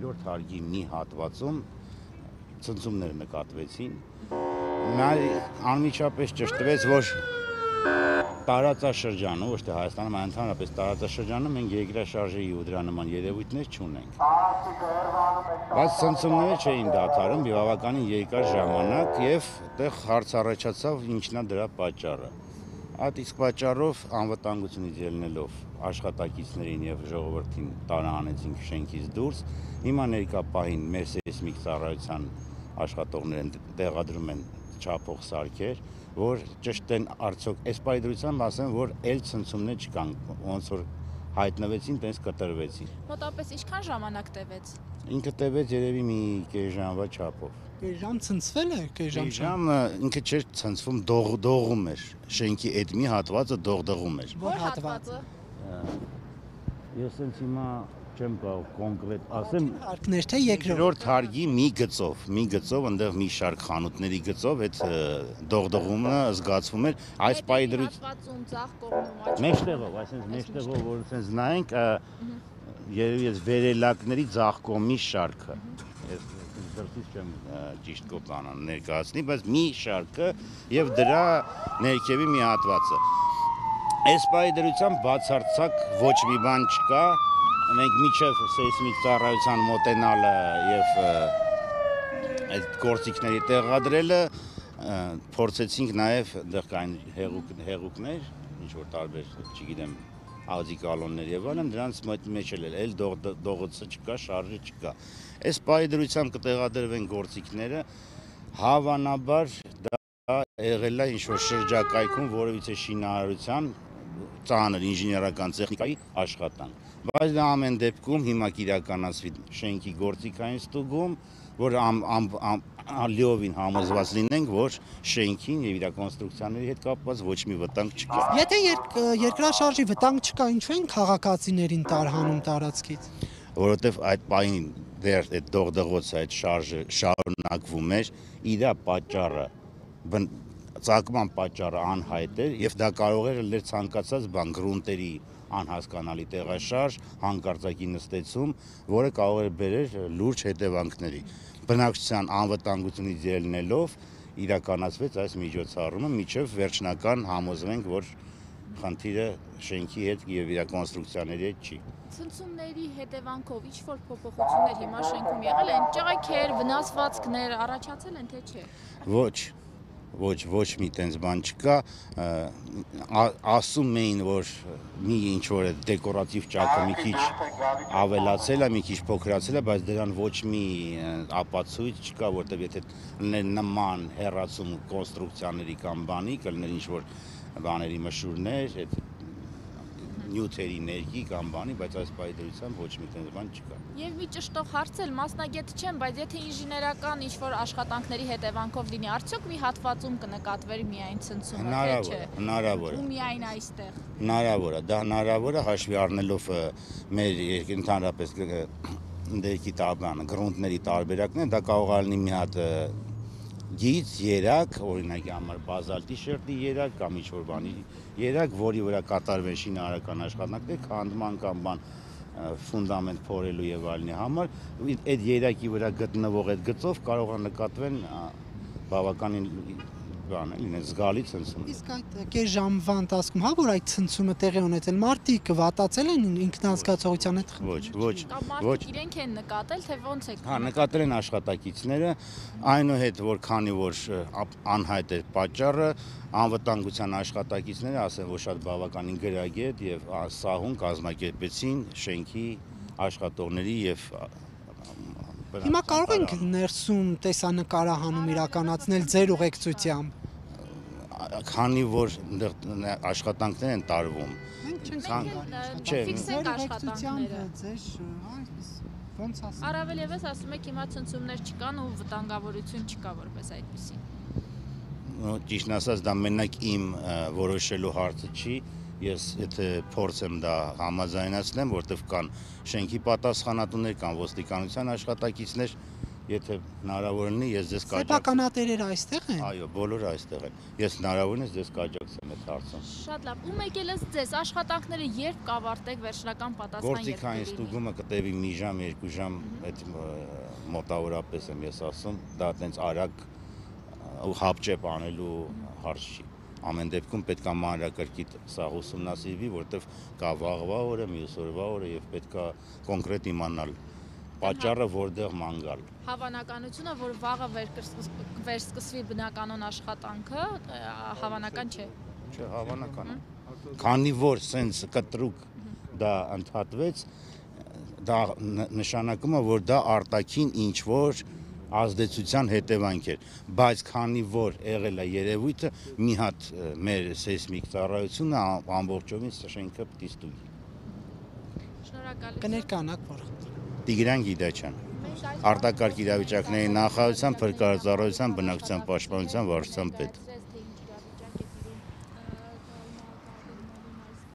3-րդ հարկի մի հատվածում ցնցումներ նկատվեցին։ Նա անմիջապես ճշտվեց, որ տարածաշրջանը, ոչ թե Հայաստանում, այլ ընդհանրապես տարածաշրջանում մենք երկրաշարժերի ու դրա նման երևույթներ չունենք։ Բայց ցնցումները չէին դադարում բավականին երկար ժամանակ եւ այդտեղ հարց առաջացավ ինչն է դրա պատճառը։ Այդ իսկ պատճառով անվտանգությունից ելնելով աշխատակիցներին եւ ժողովրդին տարանեցինք շենքից դուրս։ Հիմա ներկա պահին մեր սեյսմիկ ծառայության աշխատողներն տեղադրում են չափող սարքեր, որ ճշտեն արդյոք այս պայդրությամբ ասեմ, որ էլ ցնցումներ չկան, ոնց որ հայտնվեցին, տենց կտրվեցին։ Մոտավորապես ինչքան ժամանակ տևեց։ Ինքը տևեց երևի մի կես ժամվա չափով։ Կես ժամ ցնցվել է, կես ժամ ինքը չէր ցնցվում, դողում էր։ Շենքի այդ մի հատվածը դողդողում էր։ Որ հատվածը։ Ես ինձ հիմա չեմ կարող կոնկրետ ասեմ, հարկներ թե երկրորդ հարկի մի գծով, այնտեղ մի շարք խանութների գծով այդ դողդողումը զգացվում էր, այս պայդրից հատվածում ցախ կողմում մեջտեղով, այսինքն մեջտեղով որ ասենց նայենք, երևի այս վերելակների ցախ կողմի շարքը։ Ես դրսից չեմ ճիշտ կոպանան ներկայացնի, բայց մի շարքը եւ դրա ներքևի մի հատվածը։ Այս պայդրությամբ բացարձակ ոչ մի բան չկա։ Մենք միջև սեյսմիկ ծառայության մոտենալը եւ այդ գործիքների տեղադրելը փորձեցինք նաեւ դեռ կային հեղուկներ, ինչ որ տարբեր, չգիտեմ, աուդի կալոններ եւ այլն, դրանց մեջ էլ դողոցը չկա, շարժը չկա։ Այս պայդրությամբ կտեղադրվեն գործիքները, հավանաբար դա եղել է ինչ որ շրջակայքում որևիցե շինարարության ծանր ինժեներական տեխնիկայի աշխատանք։ Բայց դա ամեն դեպքում հիմա կիրականացվի շենքի գործիքային ստուգում, որ լիովին համոզված լինենք, որ շենքին եւ իր կոնստրուկցիաների հետ կապված ոչ մի վտանգ չկա։ Եթե երկրաշարժի վտանգ չկա, ինչու են քաղաքացիներին տարհանում տարածքից։ Որովհետեւ այդ պահին դեռ այդ դողդողոցը, այդ շարժը շարունակվում էր, իր պատճառը ծագման պատճառը անհայտ էր եւ դա կարող էր լինել ցանկացած բան, գրունտերի անհասկանալի տեղաշարժ, հանկարծակի նստեցում, որը կարող էր բերել լուրջ հետևանքների։ Բնակչության անվտանգությունից ելնելով իրականացվեց այս միջոցառումը, միջև վերջնական համոզվենք, որ խնդիրը շենքի հետ եւ իր կոնստրուկցիաների հետ չի։ Ցնցումների հետևանքով ինչ որ փոփոխություններ հիմա շենքում եղել են, ճեղքեր, վնասվածքներ առաջացել են թե չէ։ Ոչ մի տենց բան չկա, ասում էին, որ մի ինչ որ դեկորատիվ ճակը մի քիչ ավելացել է, մի քիչ փոքրացել է, բայց դրան ոչ մի ապացույց չկա, որտեղ եթե լիներ նման հեռացում կոնստրուկցիաների կամ բանի, կլիներ ինչ որ բաների մշուրներ, այդ նյութերի ներքի կամ բանի, բայց այս պայդրությամբ ոչ մի տենց բան չկա։ Եվ մի ճշտող հարց էլ, մասնագետ չեմ, բայց եթե ինժեներական ինչ-որ աշխատանքների հետևանքով լինի, արդյոք մի հատվածում կնկատվեր միայն ցնցումը, թե չէ։ Հնարավոր է։ Ու միայն այստեղ։ Հնարավոր է, դա հնարավոր է հաշվի առնելով մեր ընդհանրապես ներքի գրունտների տարբերակները, դա կարող է լինի մի հատ գիծ, երակ, օրինակի համար բազալտի շերտի երակ կամ ինչ-որ բանի երակ, որի վրա կատարվեն շինարարական աշխատանքներ, քանդման կամ բան ֆունդամենտ փորելու եւ այլնի համար, այդ երակի վրա գտնվող այդ գծով կարող է նկատվեն բավականին բանը, լինել զգալի ցնցում։ Իսկ այդ կես ժամվա ընթացքում, հա, որ այդ ցնցումը տեղի ունեցել, մարդիկ վատացել են ինքնազգացողության հետ։ Ոչ։ Իրենք են նկատել, թե ոնց է։ Հա, նկատել են աշխատակիցները, այնուհետ որ քանի որ անհայտ էր պատճառը, անվտանգության աշխատակիցները, ասեն, որ շատ բավականին գրագետ եւ սահուն կազմակերպեցին շենքի աշխատողների եւ Հիմա կարող ենք ներսում տեսանկարահանում իրականացնել ձեր ուղեկցությամբ։ Քանի որ աշխատանքներ են տարվում։ Ֆիքսենք աշխատանքները։ Ոնց ասեմ։ Առավել եւս ասում եք հիմա ցնցումներ չկան ու վտանգավորություն չկա որպես այդպեսի։ Ճիշտն ասած, դա մենակ իմ որոշելու հարցը չի։ Ես եթե փորձեմ դա համաձայնացնեմ, որտեղ կան շենքի պատասխանատուներ, կան ոստիկանության աշխատակիցներ, Եթե հնարավոր լինի, ես ձեզ կաջակցեմ։ Սեփականատերերը այստեղ են։ Այո, բոլորը այստեղ են։ Ես հնարավորինս ձեզ կաջակցեմ այդ հարցում։ Շատ լավ։ Ում եկել ես ձեզ աշխատանքները երբ կավարտեք վերջնական պատասխան Գործիքային ստուգումը կտևի մի ժամ, 2 ժամ, այդ մոտավորապես եմ ես ասում, դա տենց արագ ու հապճեպ անելու հարց չի։ Ամեն դեպքում պետք է մանրակրկիտ սա ուսումնասիրվի, որտեվ կա վաղվա օրը, մյուս օրվա օրը եւ պետք է կոնկրետ իմանալ պատճառը որտեղ ման գալ։ Հավանականությունը, որ վաղը վերսկսվի բնականon աշխատանքը, հավանական չէ։ Չէ, հավանական է։ Քանի որ սենց կտրուկ դա ընդհատվեց, դա նշանակում է, որ դա արտաքին ինչ որ ազդեցության հետևանք էր, բայց քանի որ եղել է երևույթը, մի հատ մեր սեյսմիկ ծառայությունը ամբողջովին շենքը պիտի ստուգի։ Շնորհակալություն։ Կներկանաք որ։ Տիգրան Գիդաչյան, Արտակարգ իրավիճակների նախարարության, Փրկարարծառայության, բնակչության պաշտպանության վարչության պետ։